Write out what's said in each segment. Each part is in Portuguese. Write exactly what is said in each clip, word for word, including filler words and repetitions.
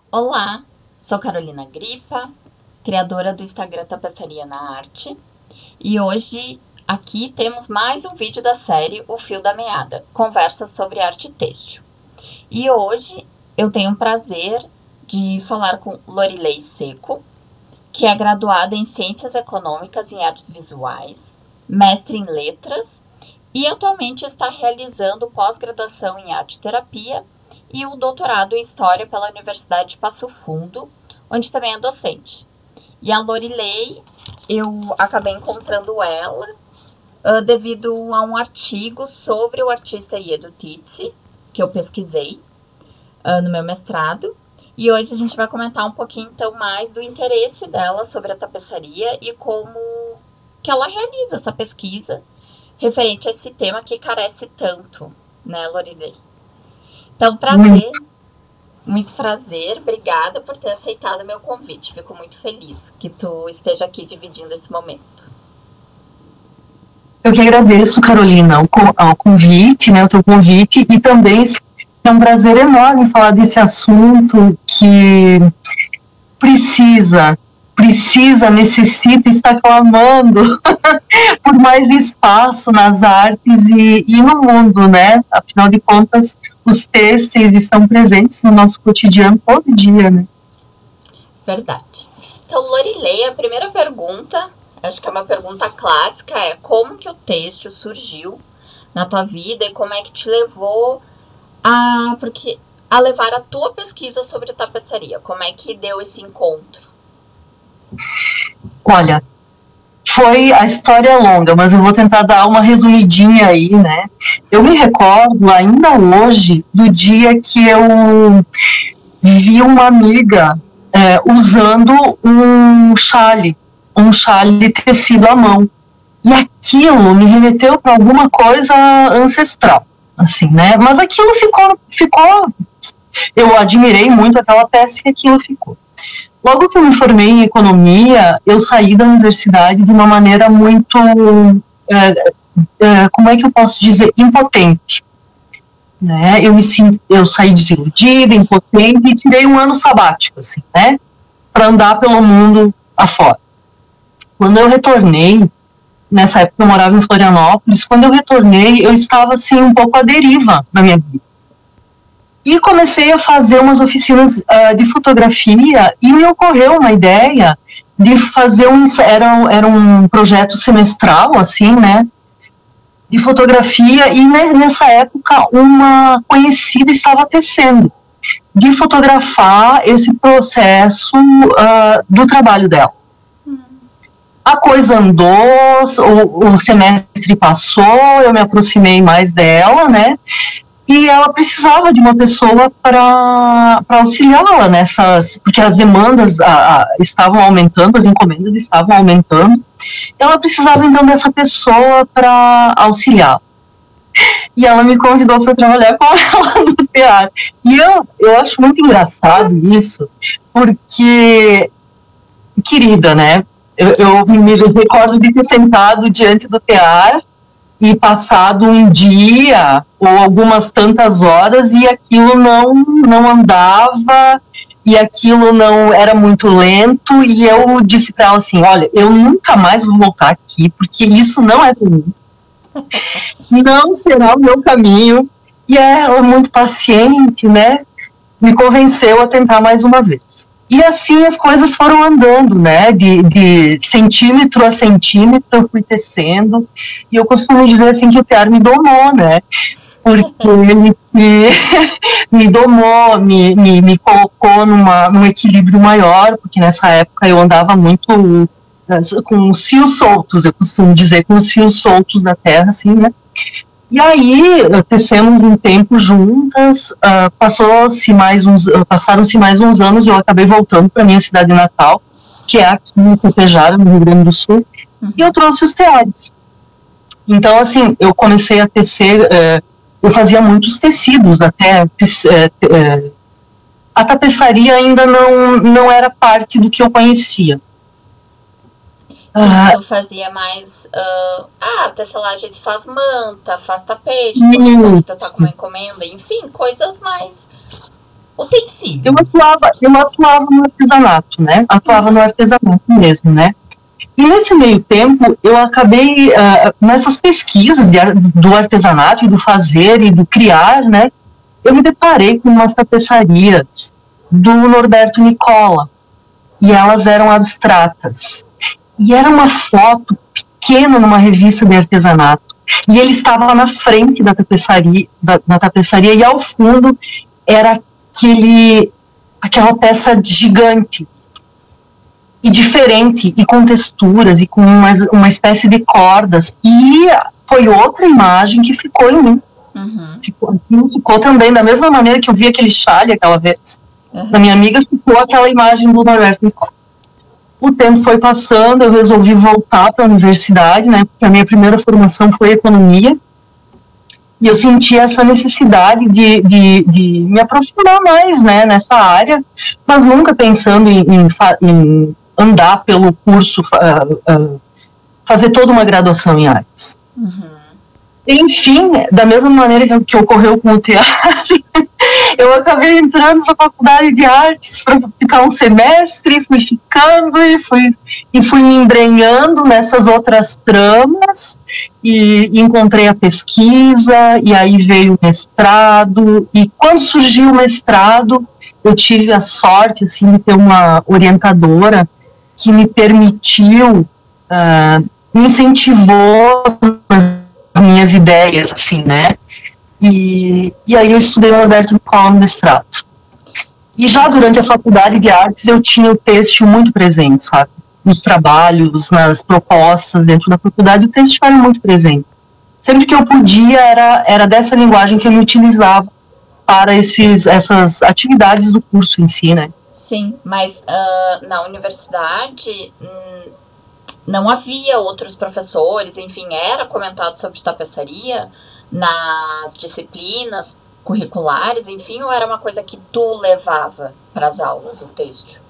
Olá, sou Carolina Gripa, criadora do Instagram Tapeçaria na Arte, e hoje aqui temos mais um vídeo da série O Fio da Meada, conversas sobre arte têxtil. E hoje eu tenho o prazer de falar com Lorilei Seco, que é graduada em Ciências Econômicas e Artes Visuais, mestre em Letras e atualmente está realizando pós-graduação em Arte Terapia e o doutorado em História pela Universidade de Passo Fundo, onde também é docente. E a Lorilei, eu acabei encontrando ela uh, devido a um artigo sobre o artista Iedo Titze, que eu pesquisei uh, no meu mestrado. E hoje a gente vai comentar um pouquinho então mais do interesse dela sobre a tapeçaria e como que ela realiza essa pesquisa referente a esse tema que carece tanto, né, Lorilei? Então, prazer, muito. muito prazer, obrigada por ter aceitado o meu convite. Fico muito feliz que tu esteja aqui dividindo esse momento. Eu que agradeço, Carolina, o convite, né, o teu convite, e também é um prazer enorme falar desse assunto que precisa, precisa, necessita, está clamando por mais espaço nas artes e, e no mundo, né? Afinal de contas, os têxteis estão presentes no nosso cotidiano todo dia, né? Verdade. Então, Lorilei, a primeira pergunta, acho que é uma pergunta clássica, é como que o têxtil surgiu na tua vida e como é que te levou a, porque, a levar a tua pesquisa sobre tapeçaria? Como é que deu esse encontro? Olha, foi a história longa, mas eu vou tentar dar uma resumidinha aí, né? Eu me recordo ainda hoje do dia que eu vi uma amiga é, usando um chale, um chale tecido à mão. E aquilo me remeteu para alguma coisa ancestral, assim, né? Mas aquilo ficou, ficou, eu admirei muito aquela peça e aquilo ficou. Logo que eu me formei em economia, eu saí da universidade de uma maneira muito, é, é, como é que eu posso dizer, impotente. Né? Eu, me, eu saí desiludida, impotente e tirei um ano sabático, assim, né? Para andar pelo mundo afora. Quando eu retornei, nessa época eu morava em Florianópolis, quando eu retornei, eu estava assim um pouco à deriva na minha vida. E comecei a fazer umas oficinas uh, de fotografia e me ocorreu uma ideia de fazer um, era, era um projeto semestral, assim, né, de fotografia, e nessa época uma conhecida estava tecendo, de fotografar esse processo uh, do trabalho dela. A coisa andou, o, o semestre passou, eu me aproximei mais dela, né, e ela precisava de uma pessoa para auxiliá-la nessas, porque as demandas a, a, estavam aumentando, as encomendas estavam aumentando, ela precisava então dessa pessoa para auxiliá-la. E ela me convidou para trabalhar com ela no teatro. E eu, eu acho muito engraçado isso, porque, querida, né, eu, eu me recordo de ter sentado diante do teatro e passado um dia ou algumas tantas horas e aquilo não, não andava e aquilo não era muito lento e eu disse para ela assim, olha, eu nunca mais vou voltar aqui porque isso não é para mim, não será o meu caminho. E ela, muito paciente, né, me convenceu a tentar mais uma vez. E assim as coisas foram andando, né, de, de centímetro a centímetro eu fui tecendo, e eu costumo dizer assim que o tear me domou, né, porque ele me, me domou, me, me, me colocou numa, num equilíbrio maior, porque nessa época eu andava muito com os fios soltos, eu costumo dizer, com os fios soltos da terra, assim, né. E aí, tecemos um tempo juntas, uh, passou-se mais uns, uh, passaram-se mais uns anos e eu acabei voltando para minha cidade natal, que é aqui em Copejara, no Rio Grande do Sul, uhum. E eu trouxe os teares. Então, assim, eu comecei a tecer, uh, eu fazia muitos tecidos, até uh, uh, a tapeçaria ainda não, não era parte do que eu conhecia. Uh, tu fazia mais uh, ah, tecelagem se faz manta, faz tapete, tu tá com uma encomenda, enfim, coisas mais utensílios. Eu atuava, eu atuava no artesanato, né? Atuava no artesanato mesmo, né? E nesse meio tempo, eu acabei, uh, nessas pesquisas de, do artesanato, e do fazer e do criar, né? Eu me deparei com umas tapeçarias do Norberto Nicola. E elas eram abstratas. E era uma foto pequena numa revista de artesanato. E ele estava lá na frente da tapeçaria, da, da tapeçaria e ao fundo era aquele, aquela peça gigante e diferente, e com texturas, e com uma, uma espécie de cordas. E foi outra imagem que ficou em mim. Uhum. Ficou, aquilo ficou também, da mesma maneira que eu vi aquele chale aquela vez. Uhum. Na minha amiga ficou aquela imagem do Norberto Nicola. O tempo foi passando, eu resolvi voltar para a universidade, né, porque a minha primeira formação foi economia, e eu senti essa necessidade de, de, de me aprofundar mais, né, nessa área, mas nunca pensando em, em, em andar pelo curso, uh, uh, fazer toda uma graduação em artes. Uhum. Enfim, da mesma maneira que, que ocorreu com o teatro, eu acabei entrando na faculdade de artes para ficar um semestre, fui ficando e fui, e fui me embrenhando nessas outras tramas, e, e encontrei a pesquisa, e aí veio o mestrado, e quando surgiu o mestrado, eu tive a sorte, assim, de ter uma orientadora que me permitiu, uh, me incentivou nas minhas ideias, assim, né? E, e aí eu estudei o Norberto Nicola no mestrado. E já durante a faculdade de artes eu tinha o têxtil muito presente, sabe? Nos trabalhos, nas propostas dentro da faculdade, o têxtil era muito presente. Sempre que eu podia, era, era dessa linguagem que eu me utilizava para esses, essas atividades do curso em si, né? Sim, mas uh, na universidade hum, não havia outros professores, enfim, era comentado sobre tapeçaria nas disciplinas curriculares, enfim, ou era uma coisa que tu levava para as aulas, o têxtil?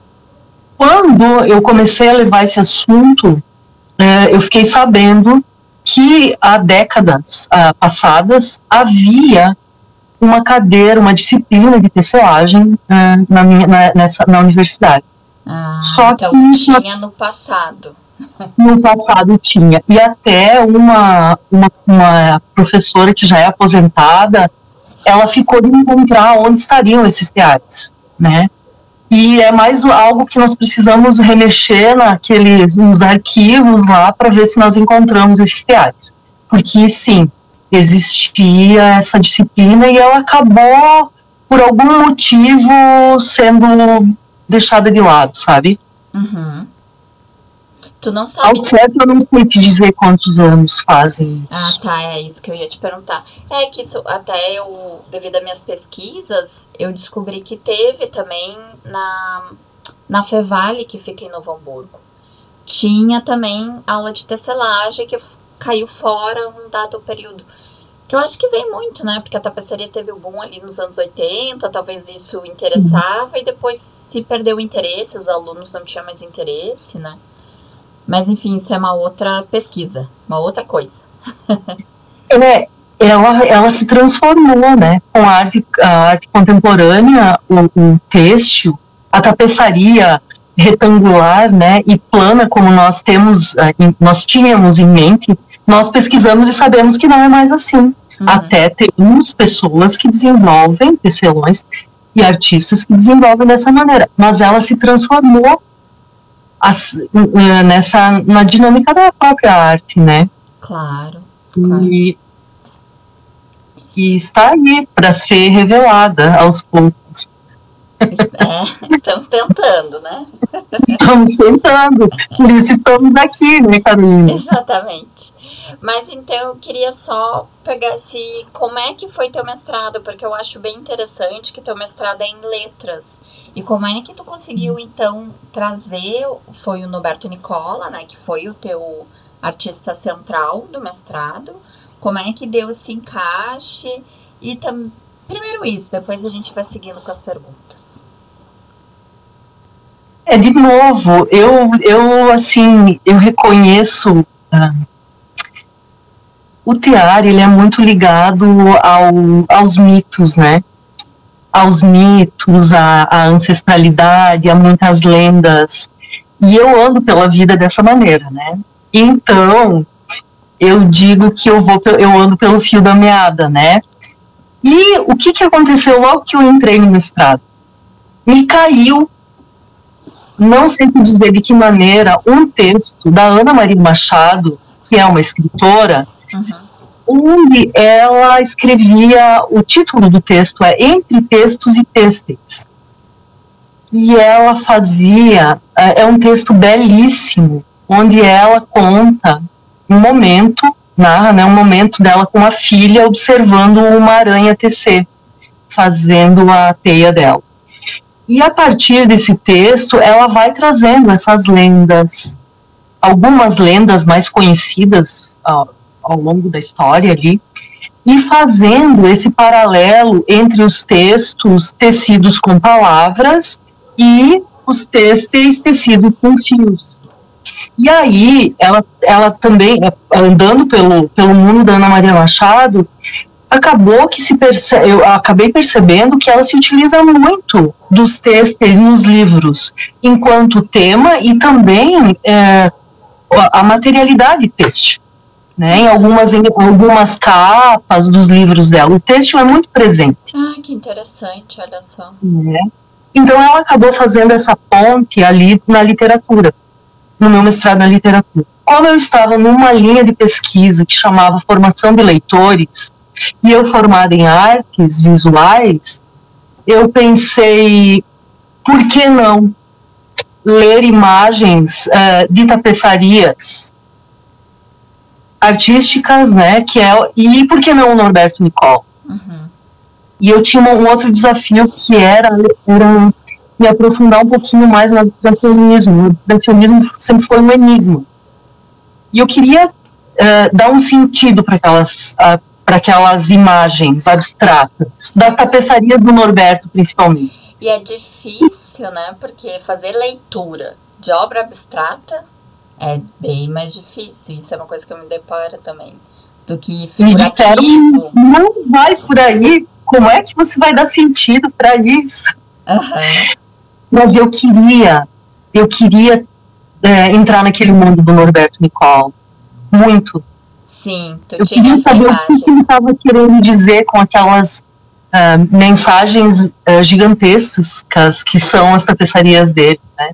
Quando eu comecei a levar esse assunto, é, eu fiquei sabendo que há décadas ah, passadas havia uma cadeira, uma disciplina de tecelagem ah, na, minha, na, nessa, na universidade. Ah, Só então que tinha no passado. No passado tinha. E até uma, uma, uma professora que já é aposentada, ela ficou de encontrar onde estariam esses teares, né? E é mais algo que nós precisamos remexer naqueles, nos arquivos lá para ver se nós encontramos esses teares. Porque, sim, existia essa disciplina e ela acabou, por algum motivo, sendo deixada de lado, sabe? Uhum. Tu não sabe. Ao certo, eu não sei te dizer quantos anos fazem isso. Ah, tá, é isso que eu ia te perguntar. É que isso, até eu, devido às minhas pesquisas, eu descobri que teve também na, na Fevale, que fica em Novo Hamburgo. Tinha também aula de tecelagem que caiu fora um dado período. Que eu acho que vem muito, né? Porque a tapeçaria teve o boom ali nos anos oitenta, talvez isso interessava, uhum. E depois se perdeu o interesse, os alunos não tinham mais interesse, né? Mas, enfim, isso é uma outra pesquisa, uma outra coisa. é, ela, ela se transformou, né? Com a arte, a arte contemporânea, o, o têxtil, a tapeçaria retangular, né? E plana, como nós temos, nós tínhamos em mente, nós pesquisamos e sabemos que não é mais assim. Uhum. Até temos pessoas que desenvolvem tecelões e artistas que desenvolvem dessa maneira. Mas ela se transformou As, nessa, na dinâmica da própria arte, né? Claro. E, claro. e está aí para ser revelada aos poucos. É, estamos tentando, né? Estamos tentando, por isso estamos aqui, né, Carolina? Exatamente. Mas então eu queria só pegar se como é que foi teu mestrado, porque eu acho bem interessante que teu mestrado é em letras. E como é que tu conseguiu, então, trazer, foi o Norberto Nicola, né, que foi o teu artista central do mestrado, como é que deu esse encaixe, e tam... primeiro isso, depois a gente vai seguindo com as perguntas. É, de novo, eu, eu assim, eu reconheço, ah, o tear, ele é muito ligado ao, aos mitos, né? aos mitos, à, à ancestralidade, a muitas lendas. E eu ando pela vida dessa maneira, né? Então, eu digo que eu, vou, eu ando pelo fio da meada, né? E o que, que aconteceu logo que eu entrei no mestrado? Me caiu, não sei te dizer de que maneira, um texto da Ana Maria Machado, que é uma escritora, uhum. onde ela escrevia, o título do texto é Entre Textos e Têxteis. E ela fazia, é um texto belíssimo, onde ela conta um momento, narra, né, um momento dela com a filha observando uma aranha tecer, fazendo a teia dela. E a partir desse texto, ela vai trazendo essas lendas, algumas lendas mais conhecidas ao, ao longo da história ali, e fazendo esse paralelo entre os textos tecidos com palavras e os têxteis tecidos com fios. E aí, ela, ela também, andando pelo, pelo mundo da Ana Maria Machado, acabou que se perce... eu acabei percebendo que ela se utiliza muito dos têxteis nos livros, enquanto tema e também é, a materialidade têxtil, né? Em algumas, em algumas capas dos livros dela, o têxtil é muito presente. Ah, que interessante, olha só. É. Então ela acabou fazendo essa ponte ali na literatura, no meu mestrado na literatura. Como eu estava numa linha de pesquisa que chamava Formação de Leitores, e eu formada em artes visuais, eu pensei, por que não ler imagens uh, de tapeçarias artísticas, né, que é, e por que não o Norberto Nicola? Uhum. E eu tinha um outro desafio que era, era me aprofundar um pouquinho mais no abstracionismo. O abstracionismo sempre foi um enigma. E eu queria uh, dar um sentido para aquelas, uh, para aquelas imagens abstratas, das tapeçarias do Norberto, principalmente. E é difícil, né? Porque fazer leitura de obra abstrata é bem mais difícil. Isso é uma coisa que eu me deparo também. Do que figurativo. Me não vai por aí. Como é que você vai dar sentido para isso? Uhum. Mas eu queria, eu queria é, entrar naquele mundo do Norberto Nicola. Muito. Sim, tu eu tinha queria essa saber imagem. O que ele estava querendo dizer com aquelas uh, mensagens uh, gigantescas que são as tapeçarias dele, né?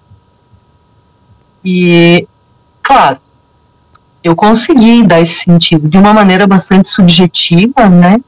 E, claro, eu consegui dar esse sentido de uma maneira bastante subjetiva, né?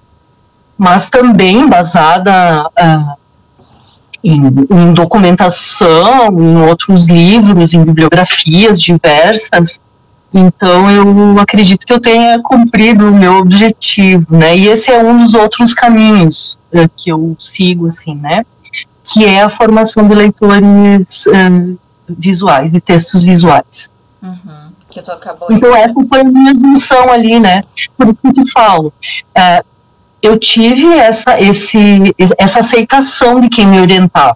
Mas também embasada uh, em, em documentação, em outros livros, em bibliografias diversas. Então, eu acredito que eu tenha cumprido o meu objetivo, né? E esse é um dos outros caminhos uh, que eu sigo, assim, né? Que é a formação de leitores uh, visuais, de textos visuais. Uhum, que tu acabou então, aí. essa foi a minha junção ali, né? Por isso que eu te falo. Uh, eu tive essa, esse, essa aceitação de quem me orientava,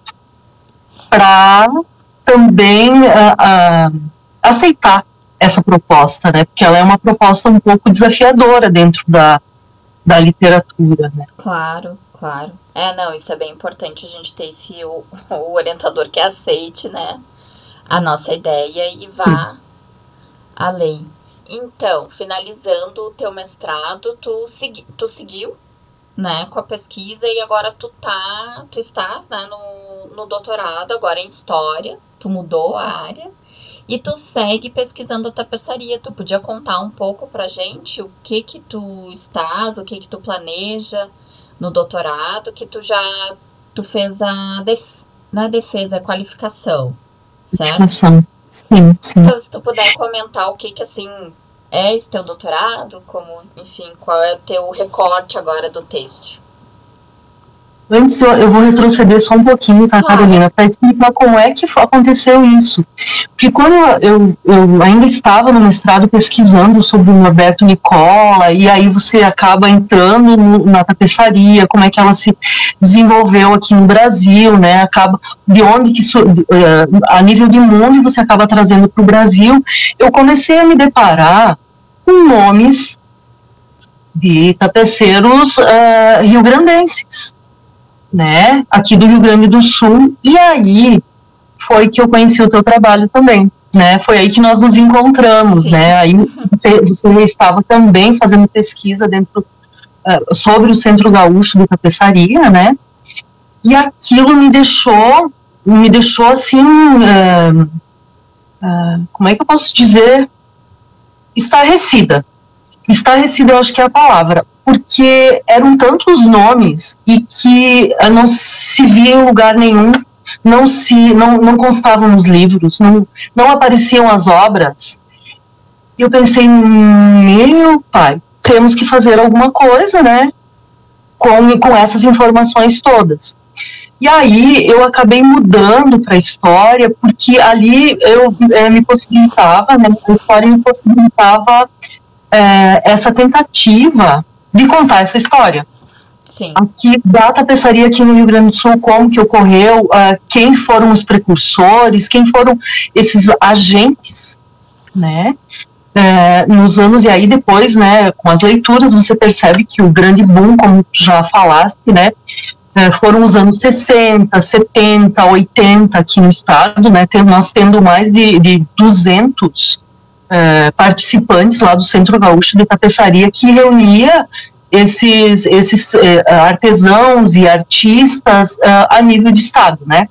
para também uh, uh, aceitar essa proposta, né? Porque ela é uma proposta um pouco desafiadora dentro da, da literatura, né? Claro, claro. É, não, isso é bem importante a gente ter esse, o, o orientador que aceite, né, a nossa ideia e vá Sim. além. Então, finalizando o teu mestrado, tu, segui, tu seguiu, né, com a pesquisa e agora tu tá, tu estás, né, no, no doutorado, agora em História, tu mudou a área e tu segue pesquisando a tapeçaria. Tu podia contar um pouco pra gente o que que tu estás, o que que tu planeja no doutorado, que tu já, tu fez a, def, na defesa, a qualificação, certo? Sim, sim, sim. Então, se tu puder comentar o que que, assim, é esse teu doutorado, como, enfim, qual é o teu recorte agora do texto? Antes, eu, eu vou retroceder só um pouquinho, tá, claro. Carolina, para explicar como é que aconteceu isso. Porque quando eu, eu ainda estava no mestrado pesquisando sobre o Norberto Nicola, e aí você acaba entrando no, na tapeçaria, como é que ela se desenvolveu aqui no Brasil, né, acaba, de onde que, a nível de mundo, você acaba trazendo para o Brasil, eu comecei a me deparar com nomes de tapeceiros uh, rio-grandenses. né, aqui do Rio Grande do Sul, e aí foi que eu conheci o teu trabalho também, né, foi aí que nós nos encontramos, Sim. né, aí você, você estava também fazendo pesquisa dentro, uh, sobre o Centro Gaúcho de Tapeçaria, né, e aquilo me deixou, me deixou assim, uh, uh, como é que eu posso dizer, estarrecida, estarrecida eu acho que é a palavra, porque eram tantos nomes e que não se via em lugar nenhum, não se não, não constavam nos livros, não, não apareciam as obras. E eu pensei, meu pai, temos que fazer alguma coisa, né, com, com essas informações todas. E aí eu acabei mudando para a história, porque ali eu é, me possibilitava, né, a história me possibilitava é, essa tentativa de contar essa história. Sim. Aqui, da tapeçaria aqui no Rio Grande do Sul, como que ocorreu, uh, quem foram os precursores, quem foram esses agentes, né, uh, nos anos, e aí depois, né, com as leituras, você percebe que o grande boom, como já falaste, né, uh, foram os anos sessenta, setenta, oitenta aqui no estado, né, tem, nós tendo mais de, de duzentos uh, participantes lá do Centro Gaúcho de Tapeçaria, que reunia esses, esses eh, artesãos e artistas uh, a nível de estado, né?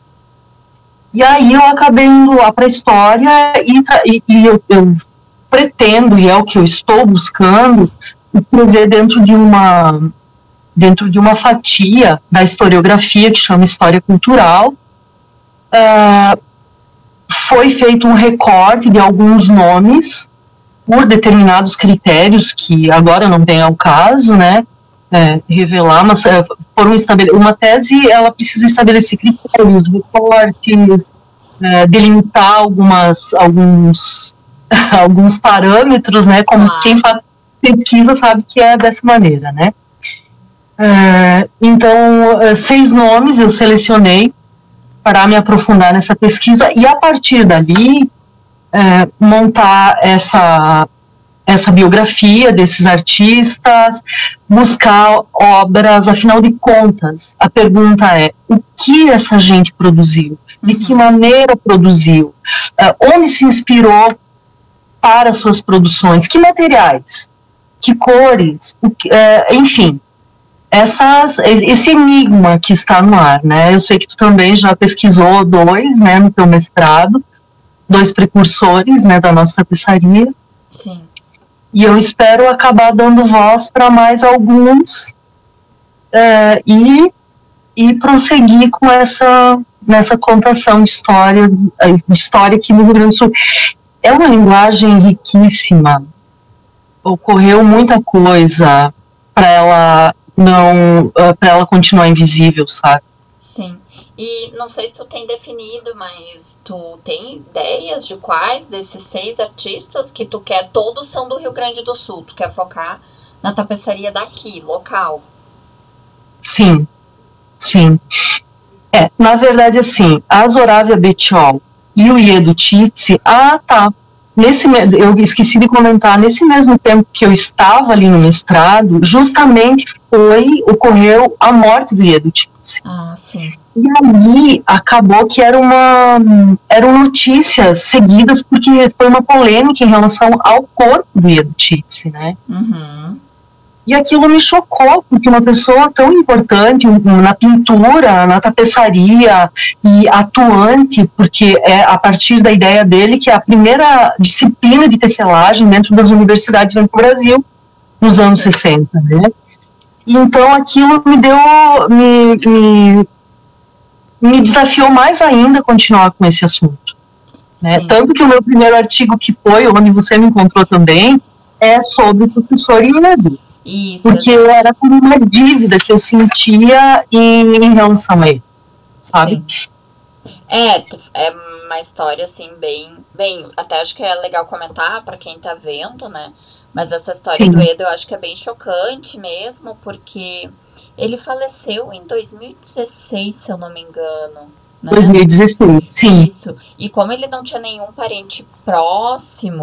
E aí eu acabei indo lá para a história e, e, e eu, eu pretendo, e é o que eu estou buscando, escrever dentro de uma, dentro de uma fatia da historiografia que chama História Cultural. Uh, foi feito um recorte de alguns nomes por determinados critérios, que agora não vem ao caso, né, é, revelar, mas é, foram estabelecidos, uma tese, ela precisa estabelecer critérios, recortes, é, delimitar algumas, alguns, alguns parâmetros, né, como ah. quem faz pesquisa sabe que é dessa maneira, né. É, então, seis nomes eu selecionei para me aprofundar nessa pesquisa, e a partir dali, É, montar essa, essa biografia desses artistas, buscar obras, afinal de contas, a pergunta é, o que essa gente produziu? De que maneira produziu? Uh, onde se inspirou para suas produções? Que materiais? Que cores? O que, uh, enfim, essas, esse enigma que está no ar, né? Eu sei que tu também já pesquisou dois, né, no teu mestrado, dois precursores, né, da nossa tapeçaria. Sim. E eu espero acabar dando voz para mais alguns é, e, e prosseguir com essa nessa contação de história, de, de história aqui no Rio Grande do Sul. É uma linguagem riquíssima. Ocorreu muita coisa para ela não, para ela continuar invisível, sabe? Sim. E não sei se tu tem definido, mas tu tem ideias de quais desses seis artistas que tu quer, todos são do Rio Grande do Sul, tu quer focar na tapeçaria daqui, local? Sim, sim. É, na verdade, assim, a Zorávia Betiol e o Iedo Titsi, ah, tá, nesse, eu esqueci de comentar, nesse mesmo tempo que eu estava ali no mestrado, justamente foi, ocorreu a morte do Iedo Titsi. Ah, sim. E ali acabou que era uma, eram notícias seguidas, porque foi uma polêmica em relação ao corpo do Iedo Titsi, né? Uhum. E aquilo me chocou, porque uma pessoa tão importante na pintura, na tapeçaria, e atuante, porque é a partir da ideia dele que a primeira disciplina de tecelagem dentro das universidades vem para o Brasil, nos anos sessenta, né? E então aquilo me deu, me, me, me desafiou mais ainda a continuar com esse assunto, né? Tanto que o meu primeiro artigo, que foi onde você me encontrou também, é sobre o professor Iedo. Isso, porque era como uma dívida que eu sentia em, em relação a ele, sabe? Sim. É, é uma história assim bem, bem, até acho que é legal comentar para quem tá vendo, né? Mas essa história Sim. do Iedo eu acho que é bem chocante mesmo, porque ele faleceu em dois mil e dezesseis, se eu não me engano. Né? dois mil e dezesseis, sim. Isso. E como ele não tinha nenhum parente próximo,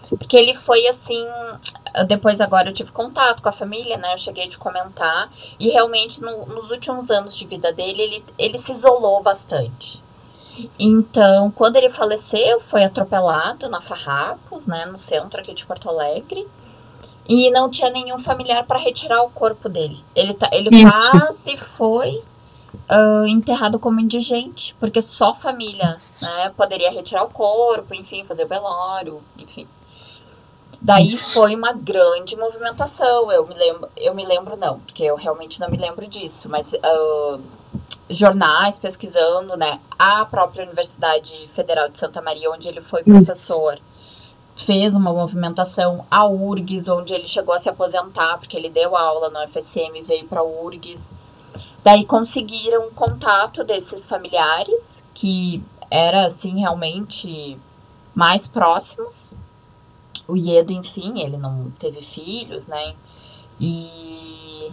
Porque ele foi assim, depois agora eu tive contato com a família, né, eu cheguei a te comentar, e realmente no, nos últimos anos de vida dele, ele, ele se isolou bastante. Então, quando ele faleceu, foi atropelado na Farrapos, né, no centro aqui de Porto Alegre, e não tinha nenhum familiar para retirar o corpo dele. Ele, tá, ele quase foi uh, enterrado como indigente, porque só família, né, poderia retirar o corpo, enfim, fazer o velório, enfim. Daí Isso. foi uma grande movimentação. Eu me lembro, eu me lembro não, porque eu realmente não me lembro disso, mas uh, jornais pesquisando, né? A própria Universidade Federal de Santa Maria, onde ele foi professor, Isso. fez uma movimentação. A U R G S, onde ele chegou a se aposentar, porque ele deu aula no F S M, veio para a U R G S. Daí conseguiram contato desses familiares, que era assim realmente mais próximos. O Iedo, enfim, ele não teve filhos, né? E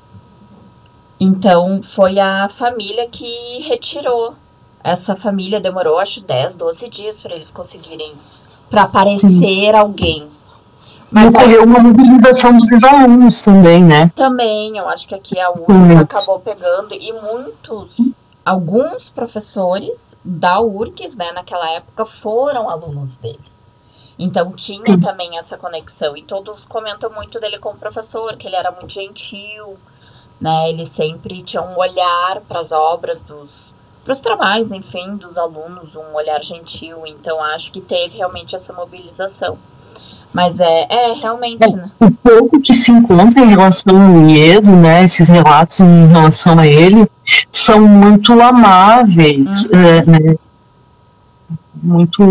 então foi a família que retirou. Essa família demorou, acho, dez, doze dias para eles conseguirem, para aparecer Sim. alguém. Mas ocorreu uma mobilização dos ex-alunos também, né? Também, eu acho que aqui a U R G S acabou pegando, e muitos, alguns professores da U R G S, né, naquela época, foram alunos dele. Então tinha Sim. também essa conexão, e todos comentam muito dele como professor, que ele era muito gentil, né? Ele sempre tinha um olhar para as obras, para os trabalhos, enfim, dos alunos, um olhar gentil. Então acho que teve realmente essa mobilização. Mas é, é realmente, né? O pouco que se encontra em relação ao Iedo, né? Esses relatos em relação a ele são muito amáveis, uhum. é, né? Muito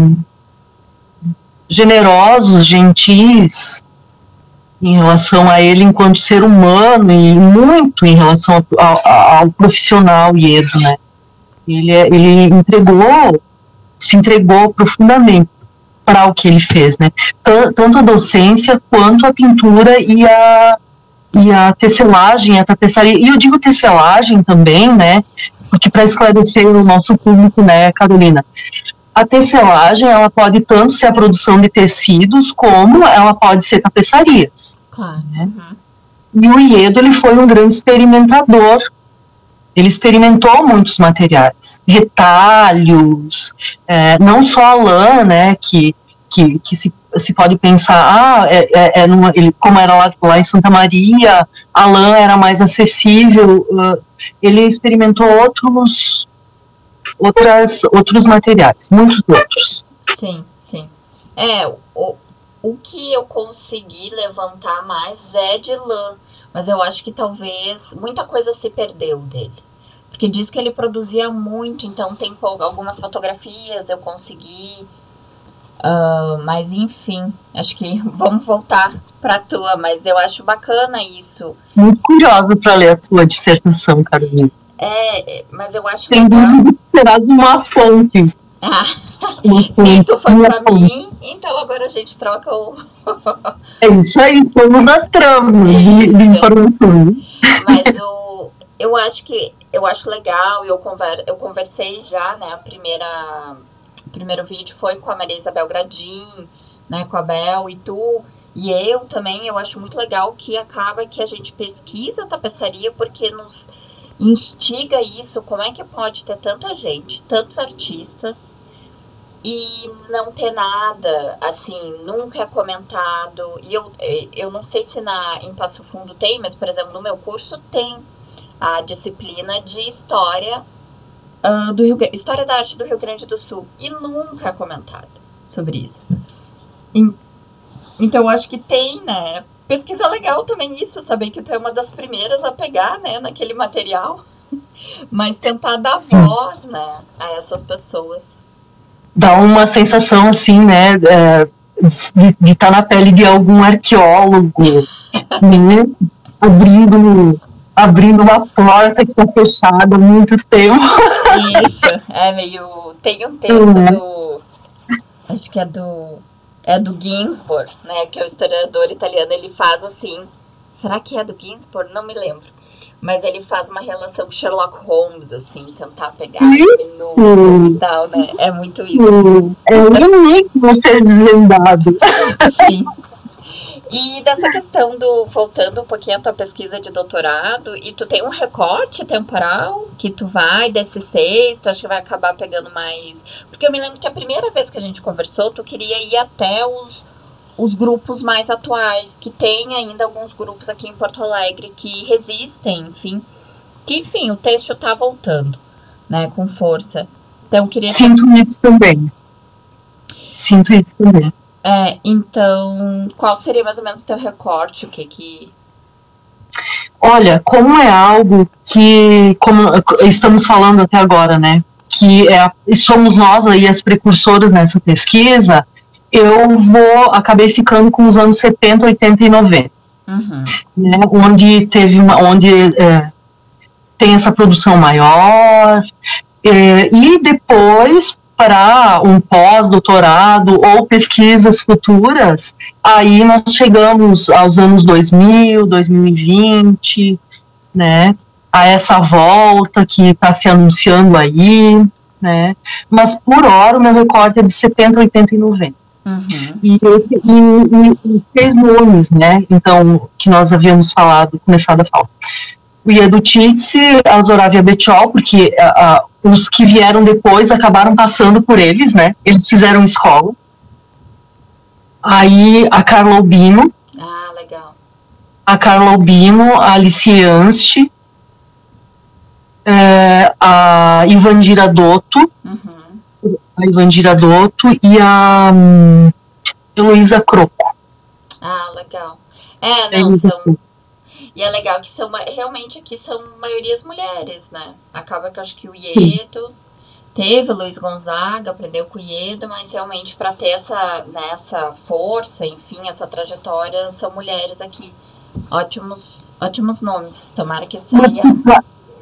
generosos, gentis em relação a ele enquanto ser humano, e muito em relação ao, ao, ao profissional Iedo, né? Ele, ele entregou, se entregou profundamente para o que ele fez, né? Tanto a docência quanto a pintura e a, e a tecelagem, a tapeçaria. E eu digo tecelagem também, né? Porque para esclarecer o nosso público, né, Carolina? A tecelagem, ela pode tanto ser a produção de tecidos, como ela pode ser tapeçarias. Claro. Né? Uhum. E o Iedo, ele foi um grande experimentador. Ele experimentou muitos materiais, retalhos, é, não só a lã, né, que, que, que se, se pode pensar, ah, é, é, é numa, ele, como era lá, lá em Santa Maria, a lã era mais acessível, uh, ele experimentou outros... Outras, outros materiais, muitos outros. Sim, sim. É, o, o que eu consegui levantar mais é de lã, mas eu acho que talvez muita coisa se perdeu dele. Porque diz que ele produzia muito, então tem algumas fotografias, eu consegui. Uh, mas enfim, acho que vamos voltar para a tua, mas eu acho bacana isso. Muito curiosa para ler a tua dissertação, Carolina. É, mas eu acho Tem legal. Será uma fonte. Ah, sim, tu foi pra mim, então agora a gente troca o. É isso aí, estamos nas tramas de, de informação. Mas o, eu acho que eu acho legal, eu, conver, eu conversei já, né? A primeira, o primeiro vídeo foi com a Maria Isabel Gradim, né? Com a Bel e tu. E eu também, eu acho muito legal que acaba que a gente pesquisa a tapeçaria, porque nos instiga isso, como é que pode ter tanta gente, tantos artistas e não ter nada, assim, nunca é comentado. E eu, eu não sei se na, em Passo Fundo tem, mas, por exemplo, no meu curso tem a disciplina de História, uh, do Rio, História da Arte do Rio Grande do Sul, e nunca é comentado sobre isso. E, então, eu acho que tem, né? Pesquisa legal também isso, saber que tu é uma das primeiras a pegar, né, naquele material, mas tentar dar Sim. voz, né, a essas pessoas. Dá uma sensação, assim, né, é, de estar na pele de algum arqueólogo, né, abrindo, abrindo uma porta que está fechada há muito tempo. Isso, é meio... Tem um texto é. do... Acho que é do... É do Ginsburg, né, que é o historiador italiano, ele faz assim, será que é do Ginsburg? Não me lembro. Mas ele faz uma relação com Sherlock Holmes, assim, tentar pegar Isso! minutos e tal, né? É muito isso. Sim, é um enigma ser desvendado. Sim. E dessa questão do, voltando um pouquinho à tua pesquisa de doutorado, e tu tem um recorte temporal que tu vai desses seis, tu acha que vai acabar pegando mais... Porque eu me lembro que a primeira vez que a gente conversou, tu queria ir até os, os grupos mais atuais, que tem ainda alguns grupos aqui em Porto Alegre que resistem, enfim. Que, enfim, o texto tá voltando, né, com força. Então, eu queria... Sinto isso também. Sinto isso também. É, então, qual seria mais ou menos o teu recorte? O que que... Olha, como é algo que, como estamos falando até agora, né, que é, somos nós aí as precursoras nessa pesquisa, eu vou, acabei ficando com os anos setenta, oitenta e noventa, Uhum. né, onde teve uma, onde é, tem essa produção maior, é, e depois para um pós-doutorado ou pesquisas futuras, aí nós chegamos aos anos dois mil, dois mil e vinte, né, a essa volta que está se anunciando aí, né, mas por hora o meu recorte é de setenta, oitenta e noventa. Uhum. E, esse, e, e os seis nomes, né, então, que nós havíamos falado, começado a falar. O Iedo Titsi, a Zoravia Betiol, porque uh, uh, os que vieram depois acabaram passando por eles, né? Eles fizeram escola. Aí a Carla Albino. Ah, legal. A Carla Albino, a Alice Anst, é, a Ivandira Dotto, Uhum. a Ivandira Dotto e a um, Heloísa Croco. Ah, legal. É, não, são... E é legal que são, realmente aqui são maiorias mulheres, né? Acaba que eu acho que o Iedo teve, o Luiz Gonzaga aprendeu com o Iedo, mas realmente para ter essa, né, essa força, enfim, essa trajetória, são mulheres aqui. Ótimos, ótimos nomes. Tomara que saia. Mas,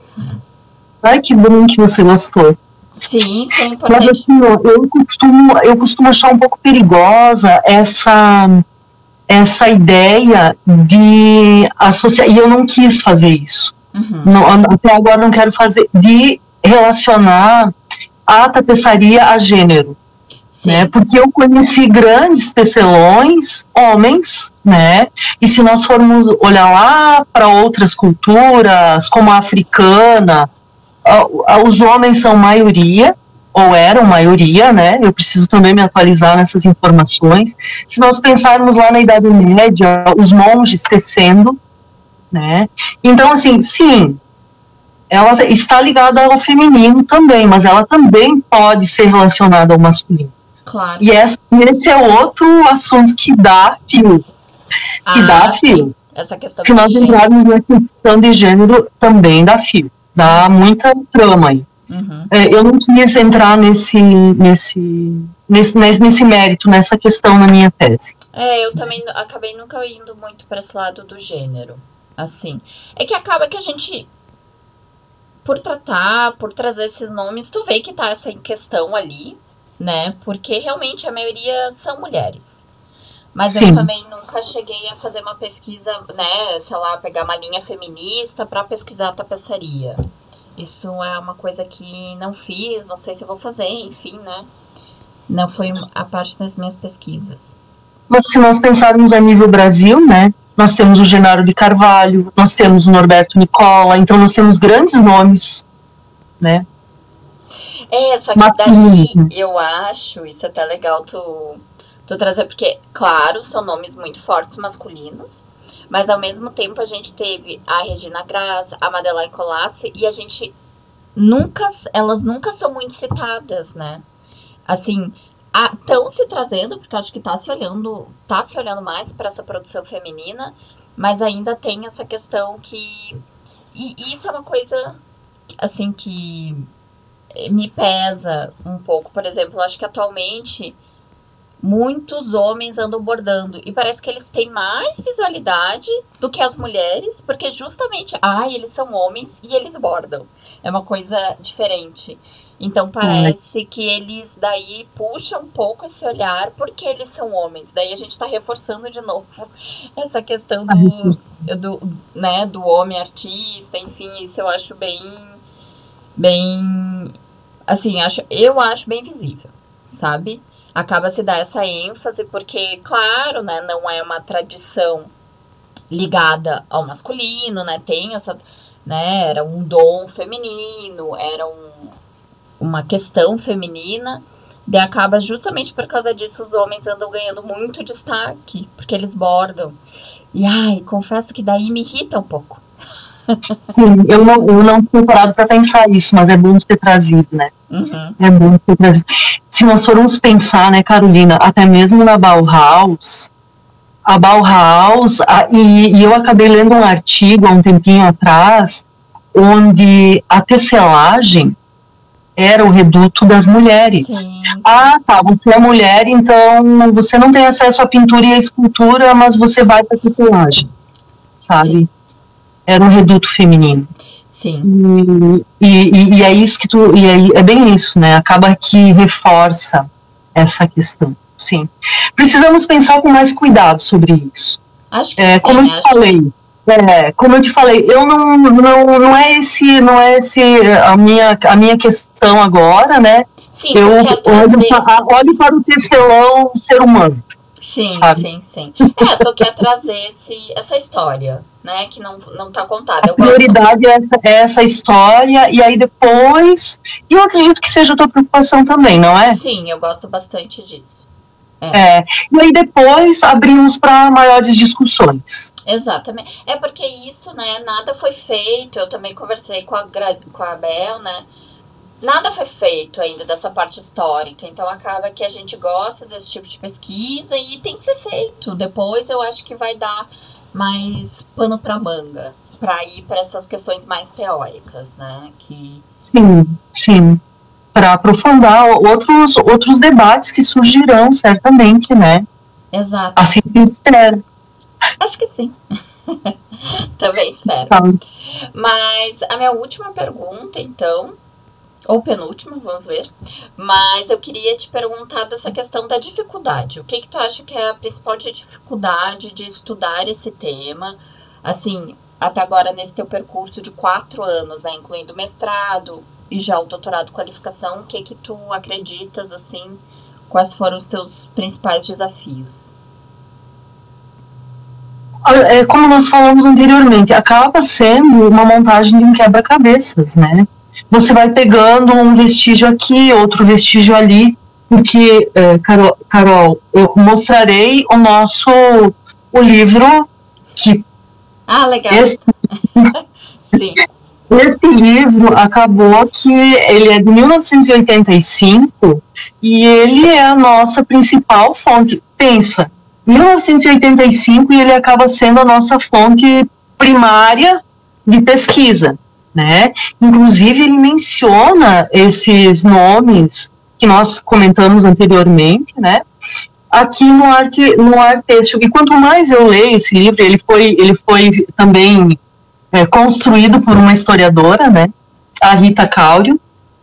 ai, que bom que você gostou. Sim, isso é importante. Mas assim, eu costumo, eu costumo achar um pouco perigosa essa... essa ideia de associar, e eu não quis fazer isso, uhum. não, até agora não quero fazer, de relacionar a tapeçaria a gênero, né, porque eu conheci grandes tecelões, homens, né, e se nós formos olhar lá para outras culturas, como a africana, os homens são maioria, ou eram maioria, né, eu preciso também me atualizar nessas informações. Se nós pensarmos lá na Idade Média, os monges tecendo, né, então, assim, sim, ela está ligada ao feminino também, mas ela também pode ser relacionada ao masculino. Claro. E esse, esse é outro assunto que dá fio, que ah, dá fio. Sim. Essa questão Se nós entrarmos na questão de gênero, também dá fio, dá muita trama aí. Uhum. É, eu não quis entrar nesse, nesse, nesse, nesse mérito, nessa questão na minha tese. É, eu também acabei nunca indo muito para esse lado do gênero, assim. É que acaba que a gente, por tratar, por trazer esses nomes, tu vê que tá essa questão ali, né? Porque realmente a maioria são mulheres. Mas Sim. eu também nunca cheguei a fazer uma pesquisa, né? Sei lá, pegar uma linha feminista para pesquisar a tapeçaria. Isso é uma coisa que não fiz, não sei se eu vou fazer, enfim, né? Não foi a parte das minhas pesquisas. Mas se nós pensarmos a nível Brasil, né? Nós temos o Genaro de Carvalho, nós temos o Norberto Nicola, então nós temos grandes nomes, né? É, só que daí eu acho, isso é até legal tu, tu trazer, porque, claro, são nomes muito fortes masculinos, mas ao mesmo tempo a gente teve a Regina Graça, a Madeleine Colassi, e a gente nunca, elas nunca são muito citadas, né? Assim, estão se trazendo, porque acho que tá se olhando, tá se olhando mais para essa produção feminina, mas ainda tem essa questão que, e, e isso é uma coisa, assim, que me pesa um pouco. Por exemplo, acho que atualmente muitos homens andam bordando e parece que eles têm mais visualidade do que as mulheres, porque justamente, ah, eles são homens e eles bordam. É uma coisa diferente. Então parece hum. que eles daí puxam um pouco esse olhar porque eles são homens. Daí a gente está reforçando de novo essa questão do, do, né, do homem artista, enfim, isso eu acho bem, bem, assim, acho, eu acho bem visível, sabe? Acaba se dar essa ênfase porque, claro, né, não é uma tradição ligada ao masculino, né, tem essa, né, era um dom feminino, era um, uma questão feminina, e acaba justamente por causa disso os homens andam ganhando muito destaque, porque eles bordam. E, ai, confesso que daí me irrita um pouco. Sim, eu não, eu não tinha parado para pensar isso, mas é bom ter trazido, né? Uhum. É bom ter trazido. Se nós formos pensar, né, Carolina, até mesmo na Bauhaus, a Bauhaus, a, e, e eu acabei lendo um artigo há um tempinho atrás, onde a tecelagem era o reduto das mulheres. Sim. Ah, tá, você é mulher, então você não tem acesso à pintura e à escultura, mas você vai para a tecelagem, sabe? Sim. Era um reduto feminino. Sim. E, e, e é isso que tu. E é, é bem isso, né? Acaba que reforça essa questão. Sim. Precisamos pensar com mais cuidado sobre isso. Acho que é, sim, como eu te acho falei. Que... É, como eu te falei, eu não, não, não é esse, não é esse a minha, a minha questão agora, né? Sim, eu olho, trazer... para, olho para o tecelão ser humano. Sim, sabe? sim, sim. É, tu quer trazer esse, essa história, né, que não, não tá contada. A prioridade gosto... é, essa, é essa história, e aí depois... E eu acredito que seja a tua preocupação também, não é? Sim, eu gosto bastante disso. É. é. E aí depois abrimos para maiores discussões. Exatamente. É porque isso, né, nada foi feito. Eu também conversei com a, com a Bel, né, nada foi feito ainda dessa parte histórica, então acaba que a gente gosta desse tipo de pesquisa e tem que ser feito. Depois eu acho que vai dar mais pano para manga, para ir para essas questões mais teóricas, né? Que... Sim, sim. Para aprofundar outros, outros debates que surgirão, certamente, né? Exato. Assim se espera. Acho que sim. Também espero. Tá. Mas a minha última pergunta, então... ou penúltima, vamos ver, mas eu queria te perguntar dessa questão da dificuldade. O que que tu acha que é a principal dificuldade de estudar esse tema, assim, até agora nesse teu percurso de quatro anos, né, incluindo mestrado e já o doutorado qualificação, o que que tu acreditas, assim, quais foram os teus principais desafios? É, como nós falamos anteriormente, acaba sendo uma montagem de um quebra-cabeças, né? Você vai pegando um vestígio aqui, outro vestígio ali, porque, é, Carol, Carol, eu mostrarei o nosso o livro que... Ah, legal. Esse, Sim. Esse livro acabou que ele é de mil novecentos e oitenta e cinco e ele é a nossa principal fonte. Pensa, mil novecentos e oitenta e cinco e ele acaba sendo a nossa fonte primária de pesquisa. Né? Inclusive ele menciona esses nomes que nós comentamos anteriormente, né? Aqui no arte no Artexto. E quanto mais eu leio esse livro, ele foi ele foi também é, construído por uma historiadora, né? A Rita Cáurio.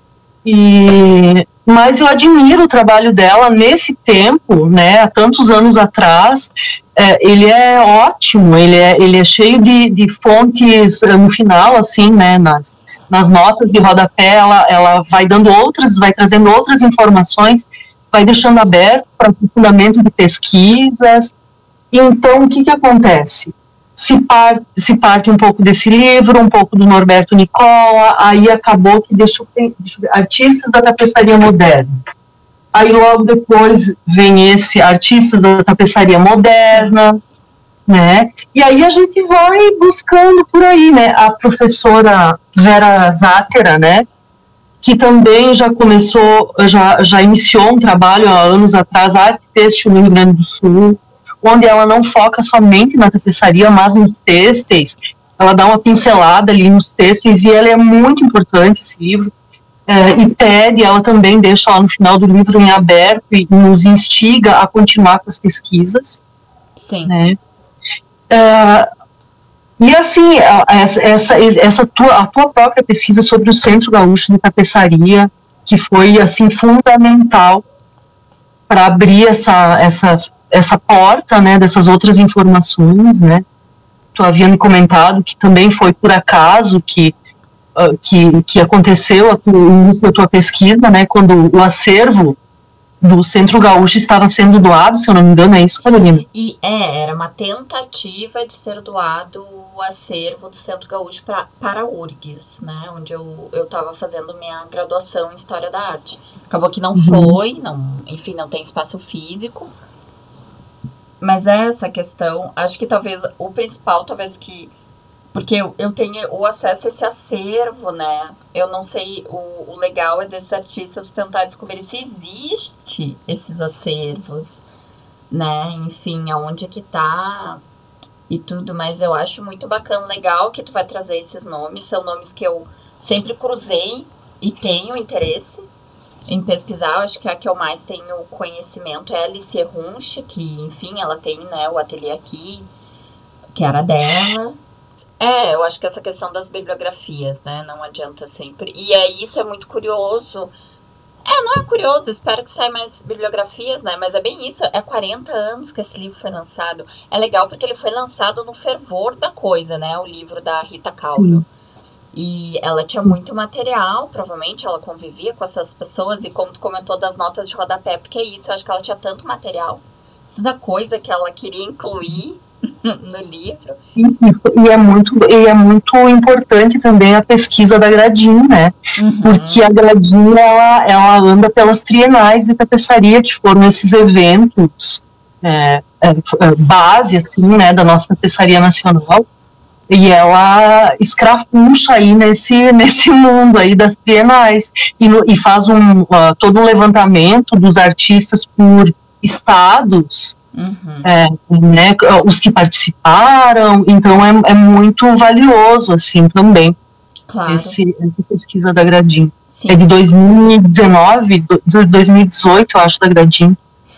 E mas eu admiro o trabalho dela nesse tempo, né? Há tantos anos atrás. É, ele é ótimo, ele é, ele é cheio de, de fontes no final, assim, né, nas, nas notas de rodapé, ela, ela vai dando outras, vai trazendo outras informações, vai deixando aberto para o fundamento de pesquisas. Então, o que que acontece? Se, par, se parte um pouco desse livro, um pouco do Norberto Nicola, aí acabou que deixa, deixa artistas da tapeçaria moderna. Aí logo depois vem esse artistas da tapeçaria moderna, né? E aí a gente vai buscando por aí, né? A professora Vera Zátera, né? Que também já começou, já, já iniciou um trabalho há anos atrás, Arte Têxtil no Rio Grande do Sul, onde ela não foca somente na tapeçaria, mas nos têxteis. Ela dá uma pincelada ali nos têxteis e ela é muito importante, esse livro. é, e pede, ela também deixa lá no final do livro em aberto e nos instiga a continuar com as pesquisas. Sim. Né? É, e assim, essa, essa, essa tua, a tua própria pesquisa sobre o Centro Gaúcho de Tapeçaria, que foi assim fundamental para abrir essa, essa, essa porta, né, dessas outras informações, né? Tu havia me comentado que também foi por acaso que uh, que, que aconteceu o início da tua pesquisa, né, quando o acervo do Centro Gaúcho estava sendo doado, se eu não me engano, é isso, Carolina? E é, era uma tentativa de ser doado o acervo do Centro Gaúcho pra, para a U R G S, né, onde eu estava fazendo minha graduação em História da Arte. Acabou que não uhum. foi, não, enfim, não tem espaço físico, mas essa questão, acho que talvez o principal, talvez que, porque eu, eu tenho o acesso a esse acervo, né? Eu não sei, o, o legal é desses artistas tentar descobrir se existe esses acervos, né? Enfim, aonde é que tá e tudo, mas eu acho muito bacana, legal que tu vai trazer esses nomes, são nomes que eu sempre cruzei e tenho interesse em pesquisar. Acho que a que eu mais tenho conhecimento é a Alice Runch, que, enfim, ela tem, né, o ateliê aqui, que era dela. É, eu acho que essa questão das bibliografias, né, não adianta sempre. E é isso, é muito curioso. É, não é curioso, espero que saia mais bibliografias, né, mas é bem isso, é quarenta anos que esse livro foi lançado. É legal porque ele foi lançado no fervor da coisa, né, o livro da Rita Cauro. E ela tinha muito material, provavelmente ela convivia com essas pessoas, e como tu comentou das notas de rodapé, porque é isso, eu acho que ela tinha tanto material, tanta coisa que ela queria incluir no livro. E, e, é muito, e é muito importante também a pesquisa da Gradin, né? Uhum. Porque a Gradin, ela, ela anda pelas trienais de tapeçaria, que foram esses eventos é, é, base, assim, né, da nossa tapeçaria nacional. E ela escrafuncha aí nesse, nesse mundo aí das trienais e, no, e faz um, uh, todo um levantamento dos artistas por estados, uhum. é, né, os que participaram, então é, é muito valioso assim também, claro. esse, essa pesquisa da Gradin. Sim. É de dois mil e dezenove, do, dois mil e dezoito, eu acho, da Gradin.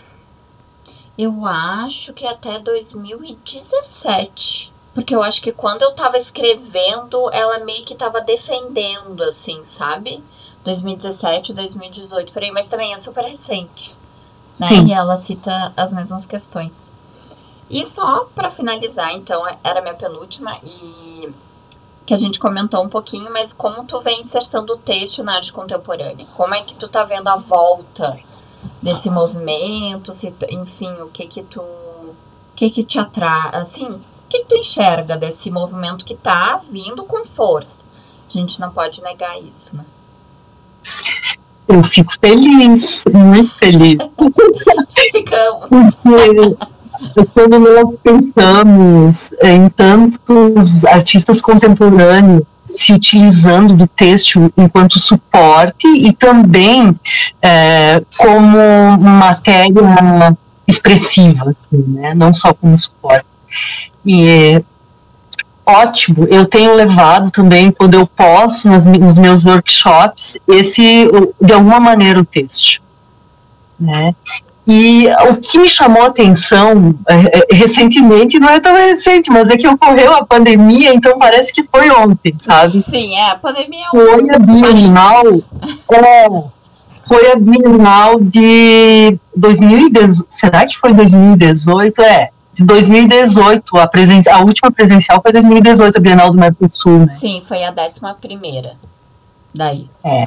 Eu acho que é até dois mil e dezessete. Porque eu acho que quando eu tava escrevendo, ela meio que tava defendendo, assim, sabe? dois mil e dezessete, dois mil e dezoito, por aí, mas também é super recente, né? Sim. E ela cita as mesmas questões. E só pra finalizar, então, era a minha penúltima, e que a gente comentou um pouquinho, mas como tu vem inserção o texto na arte contemporânea? Como é que tu tá vendo a volta desse movimento? Se, enfim, o que que tu... O que que te atrai, assim... O que tu enxerga desse movimento que tá vindo com força? A gente não pode negar isso, né? Eu fico feliz, muito feliz. Ficamos. Porque quando nós pensamos em tantos artistas contemporâneos se utilizando do texto enquanto suporte e também é, como matéria expressiva, né? Não só como suporte. E é ótimo, eu tenho levado também, quando eu posso, nas, nos meus workshops, esse, de alguma maneira, o texto, né? E o que me chamou a atenção é, recentemente, não é tão recente, mas é que ocorreu a pandemia, então parece que foi ontem, sabe? Sim, é, a pandemia é um... Foi a Bienal, é, foi a Bienal de dois mil e dezoito, será que foi dois mil e dezoito? É, de dois mil e dezoito, a, presen a última presencial foi dois mil e dezoito, a Bienal do Mercosul, né? Sim, foi a décima primeira, daí. É.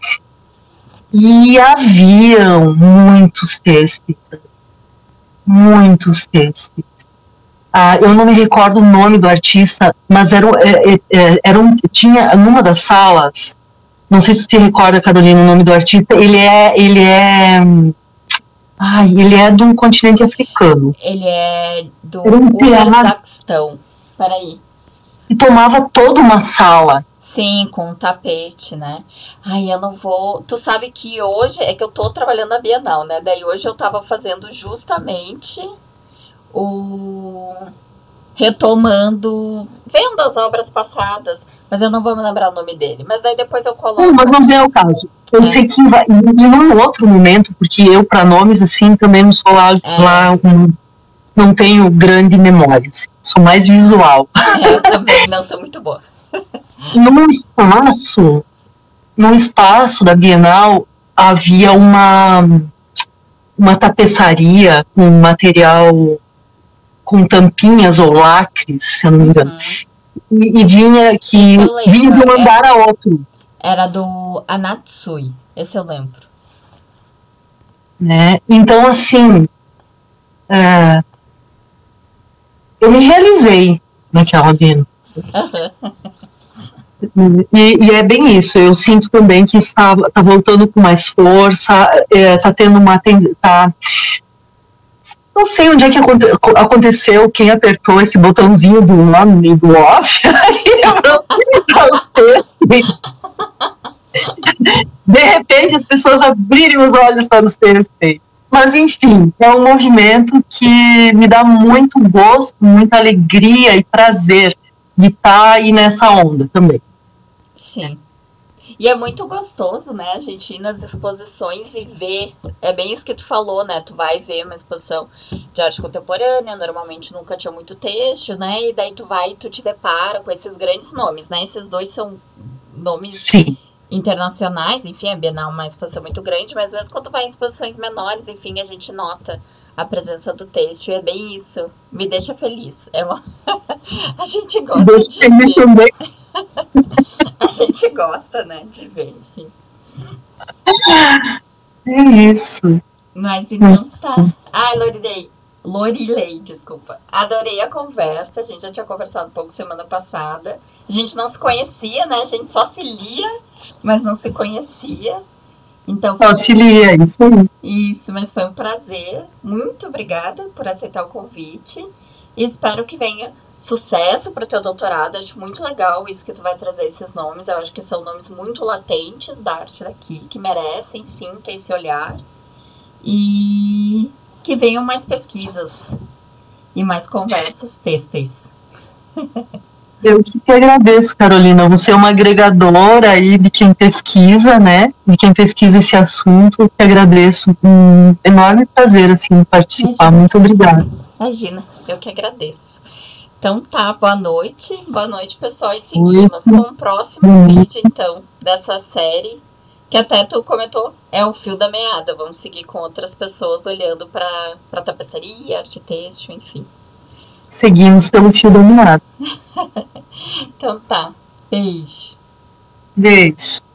E haviam muitos textos, muitos textos. Ah, eu não me recordo o nome do artista, mas era, era, era um, tinha numa das salas, não sei se você recorda, Carolina, o nome do artista, ele é, ele é, ai, ele é do continente africano. Ele é do um Cazaquistão, peraí. E tomava toda uma sala. Sim, com um tapete, né? Ai, eu não vou... Tu sabe que hoje... É que eu tô trabalhando na Bienal, né? Daí hoje eu tava fazendo justamente o... Retomando... Vendo as obras passadas. Mas eu não vou me lembrar o nome dele. Mas aí depois eu coloco. Não, mas não é o caso. Eu é. sei que vai, em um outro momento, porque eu, para nomes assim, também não sou lá, é. lá um, não tenho grande memória. Assim, sou mais visual. É, eu também não sou muito boa. Num espaço, num espaço da Bienal, havia uma, uma tapeçaria com material, com tampinhas ou lacres, se eu não me engano. Uhum. E, e vinha que vinha de um andar a outro. Era do Anatsui, esse eu lembro. Né? Então, assim, é, eu me realizei naquela Bienal. E, e é bem isso, eu sinto também que está, está voltando com mais força, está é, tendo uma... Tá, não sei onde é que aconte, aconteceu, quem apertou esse botãozinho do on e do off. De repente as pessoas abrirem os olhos para os textos. Mas enfim, é um movimento que me dá muito gosto, muita alegria e prazer de estar aí nessa onda também. Sim. E é muito gostoso, né, a gente ir nas exposições e ver, é bem isso que tu falou, né, tu vai ver uma exposição de arte contemporânea, normalmente nunca tinha muito texto, né, e daí tu vai e tu te depara com esses grandes nomes, né, esses dois são nomes Sim. internacionais, enfim, a Bienal é uma exposição muito grande, mas às vezes quando tu vai em exposições menores, enfim, a gente nota a presença do texto, e é bem isso, me deixa feliz, é uma... a gente gosta deixa de feliz ver. Também. A gente gosta, né, de ver, enfim. É isso. Mas então tá. Ah, Lorilei, Lorilei, desculpa. Adorei a conversa, a gente já tinha conversado um pouco semana passada. A gente não se conhecia, né, a gente só se lia, mas não se conhecia. Então, só se lia, isso aí. Isso, mas foi um prazer. Muito obrigada por aceitar o convite. E espero que venha sucesso para o teu doutorado. Acho muito legal isso que tu vai trazer esses nomes. Eu acho que são nomes muito latentes da arte daqui, que merecem sim ter esse olhar. E que venham mais pesquisas e mais conversas têxteis. Eu que te agradeço, Carolina. Você é uma agregadora aí de quem pesquisa, né? De quem pesquisa esse assunto. Eu te agradeço. Um enorme prazer, assim, participar. Imagina. Muito obrigada. Imagina, eu que agradeço. Então tá, boa noite. Boa noite, pessoal. E seguimos com o próximo Oi. vídeo, então, dessa série, que até tu comentou, é o Fio da Meada. Vamos seguir com outras pessoas olhando para a tapeçaria, arte têxtil, enfim. Seguimos pelo Fio da Meada. Então tá. Beijo. Beijo.